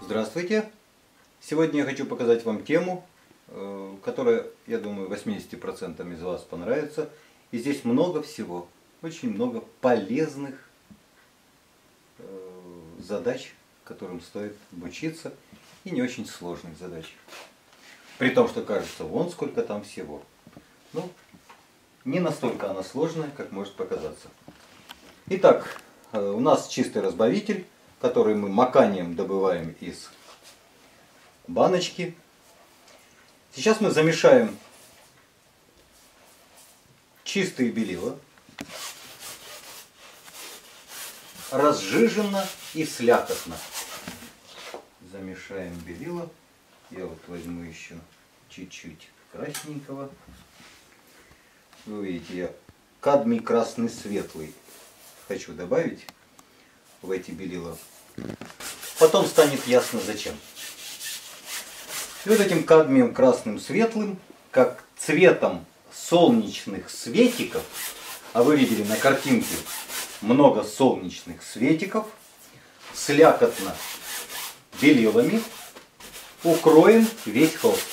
Здравствуйте! Сегодня я хочу показать вам тему, которая, я думаю, 80% из вас понравится. И здесь много всего, очень много полезных задач, которым стоит обучиться, и не очень сложных задач. При том, что кажется, вон сколько там всего. Ну, не настолько она сложная, как может показаться. Итак, у нас чистый разбавитель, который мы маканием добываем из баночки. Сейчас мы замешаем чистые белила, разжиженно и слякотно. Замешаем белила. Я вот возьму еще чуть-чуть красненького. Вы видите, я кадмий красный светлый хочу добавить в эти белила. Потом станет ясно зачем. И вот этим кадмием красным светлым, как цветом солнечных светиков, а вы видели на картинке много солнечных светиков, слякотно белилами укроем весь холст.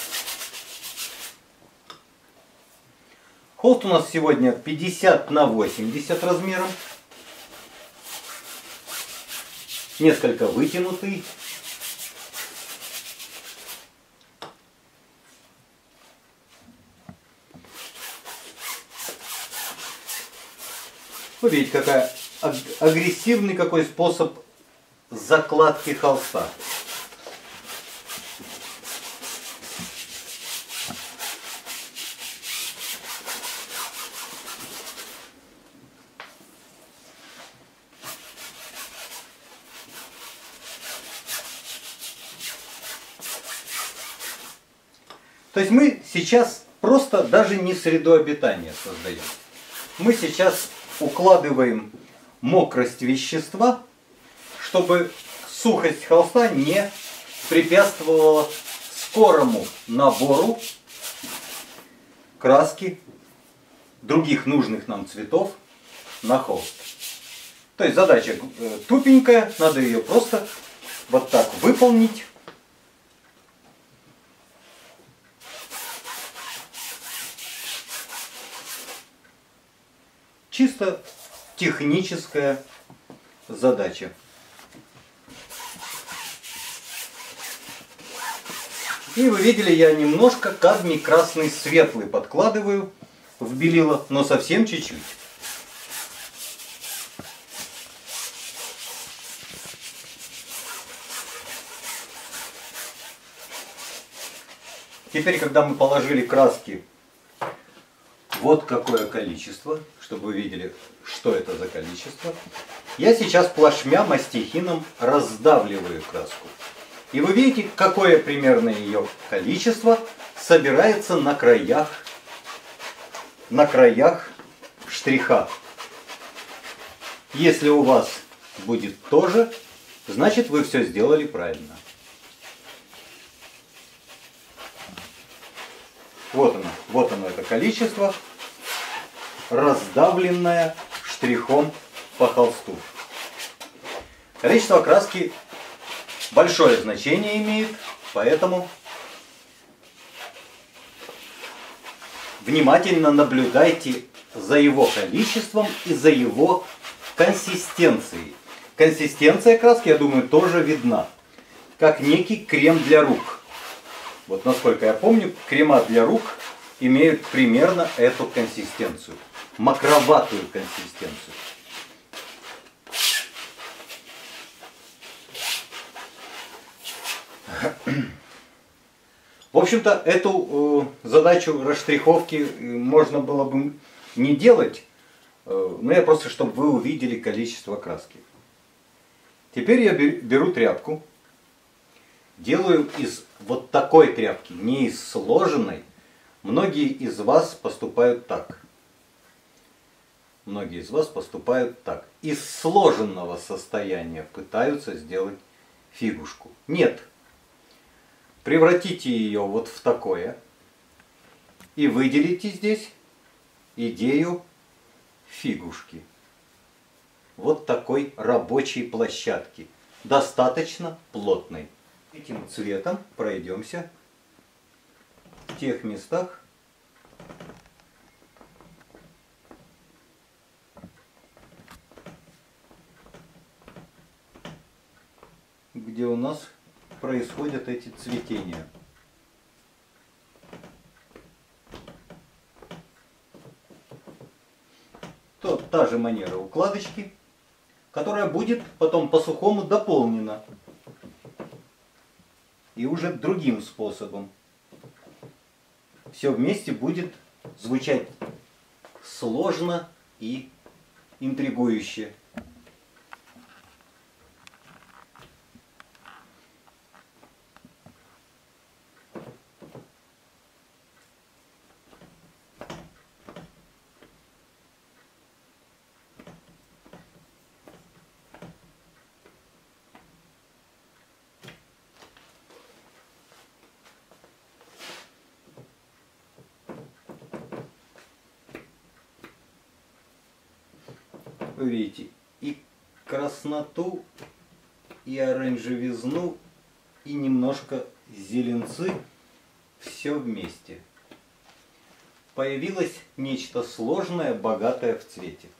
Холст у нас сегодня 50 на 80 размером. Несколько вытянутый. Вы видите, какая агрессивный какой способ закладки холста. То есть мы сейчас просто даже не среду обитания создаем. Мы сейчас укладываем мокрость вещества, чтобы сухость холста не препятствовала скорому набору краски других нужных нам цветов на холст. То есть задача тупенькая, надо ее просто вот так выполнить. Чисто техническая задача. И вы видели, я немножко кадмий красный светлый подкладываю в белило, но совсем чуть-чуть. Теперь, когда мы положили краски, вот какое количество, чтобы вы видели, что это за количество. Я сейчас плашмя мастихином раздавливаю краску. И вы видите, какое примерно ее количество собирается на краях штриха. Если у вас будет тоже, значит вы все сделали правильно. Вот оно это количество, раздавленное штрихом по холсту. Количество краски большое значение имеет, поэтому внимательно наблюдайте за его количеством и за его консистенцией. Консистенция краски, я думаю, тоже видна, как некий крем для рук. Вот насколько я помню, крема для рук имеют примерно эту консистенцию. Мокроватую консистенцию. В общем-то, эту задачу расштриховки можно было бы не делать, но я просто, чтобы вы увидели количество краски. Теперь я беру тряпку. Делаю из вот такой тряпки, не из сложенной. Многие из вас поступают так. Многие из вас поступают так. Из сложенного состояния пытаются сделать фигушку. Нет. Превратите ее вот в такое. И выделите здесь идею фигушки. Вот такой рабочей площадки. Достаточно плотной. Этим цветом пройдемся в тех местах, где у нас происходят эти цветения. Та же манера укладочки, которая будет потом по-сухому дополнена. И уже другим способом. Все вместе будет звучать сложно и интригующе. Вы видите и красноту, и оранжевизну, и немножко зеленцы, все вместе. Появилось нечто сложное, богатое в цвете.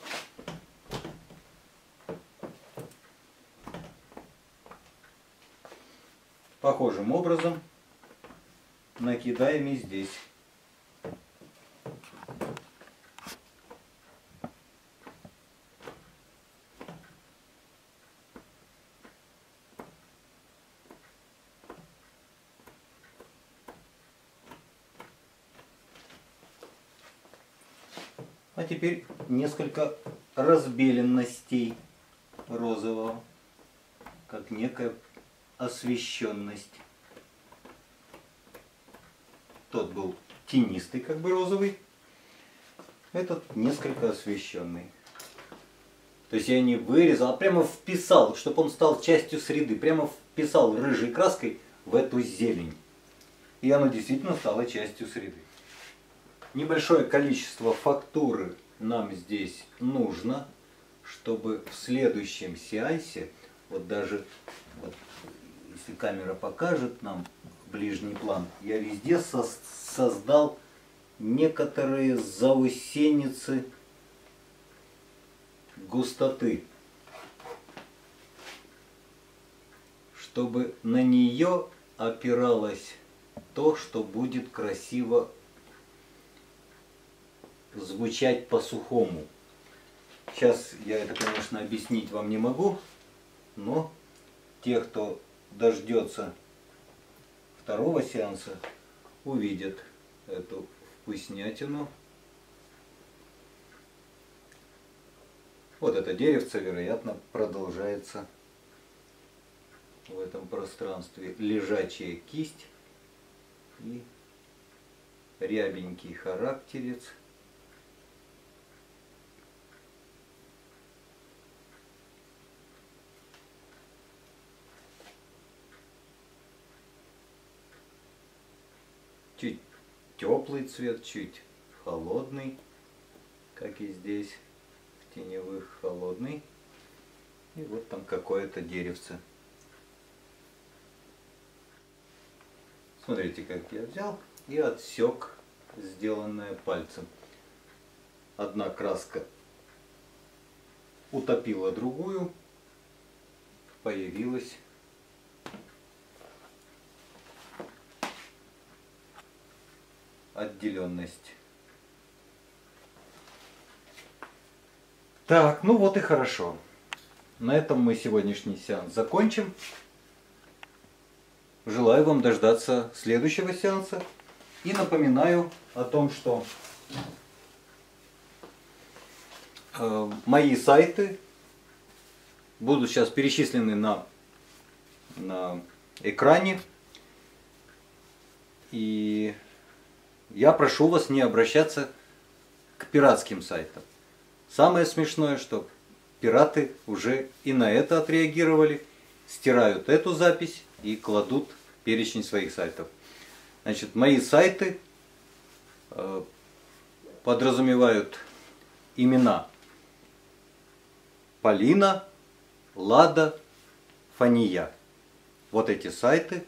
Похожим образом накидаем и здесь. А теперь несколько разбеленностей розового, как некая освещенность. Тот был тенистый, как бы розовый, этот несколько освещенный. То есть я не вырезал, а прямо вписал, чтобы он стал частью среды, прямо вписал рыжей краской в эту зелень. И оно действительно стало частью среды. Небольшое количество фактуры нам здесь нужно, чтобы в следующем сеансе, вот даже вот, если камера покажет нам ближний план, я везде создал некоторые заусеницы густоты, чтобы на нее опиралось то, что будет красиво звучать по-сухому. Сейчас я это, конечно, объяснить вам не могу, но те, кто дождется второго сеанса, увидят эту вкуснятину. Вот это деревце, вероятно, продолжается в этом пространстве. Лежачая кисть и рябенький характерец. Чуть теплый цвет, чуть холодный, как и здесь, в теневых холодный. И вот там какое-то деревце. Смотрите, как я взял и отсек сделанное пальцем. Одна краска утопила другую, появилась отделенность. Так, ну вот и хорошо. На этом мы сегодняшний сеанс закончим. Желаю вам дождаться следующего сеанса. И напоминаю о том, что мои сайты будут сейчас перечислены на экране. И я прошу вас не обращаться к пиратским сайтам. Самое смешное, что пираты уже и на это отреагировали, стирают эту запись и кладут перечень своих сайтов. Значит, мои сайты подразумевают имена Полина, Лада, Фания. вот эти сайты,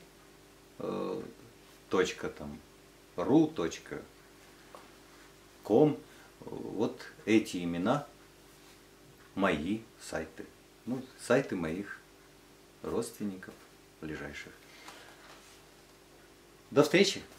точка там, ру, точка, ком, вот эти имена мои сайты. Ну, сайты моих родственников ближайших. До встречи!